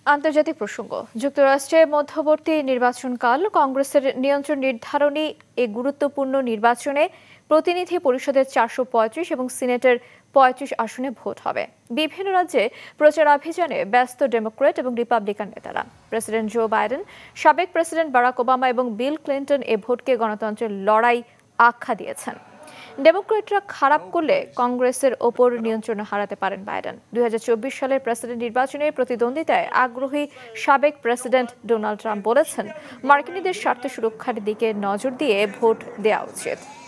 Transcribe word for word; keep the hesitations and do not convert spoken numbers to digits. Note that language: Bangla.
আন্তর্জাতিক প্রসঙ্গ যুক্তরাষ্ট্রের মধ্যবর্তী নির্বাচনকাল কংগ্রেসের নিয়ন্ত্রণ নির্ধারণী এই গুরুত্বপূর্ণ নির্বাচনে প্রতিনিধি পরিষদের চারশো পঁয়ত্রিশ এবং সিনেটের পঁয়ত্রিশ আসনে ভোট হবে। বিভিন্ন রাজ্যে প্রচারাভিযানে ব্যস্ত ডেমোক্রেট এবং রিপাবলিকান নেতারা। প্রেসিডেন্ট জো বাইডেন, সাবেক প্রেসিডেন্ট বারাক ওবামা এবং বিল ক্লিন্টন এ ভোটকে গণতন্ত্রের লড়াই আখ্যা দিয়েছেন। ডেমোক্রেটরা খারাপ করলে কংগ্রেসের ওপর নিয়ন্ত্রণ হারাতে পারেন বাইডেন। দুই হাজার চব্বিশ সালের প্রেসিডেন্ট নির্বাচনে প্রতিদ্বন্দ্বিতায় আগ্রহী সাবেক প্রেসিডেন্ট ডোনাল্ড ট্রাম্প বলেছেন, মার্কিনীদের স্বার্থ সুরক্ষার দিকে নজর দিয়ে ভোট দেওয়া উচিত।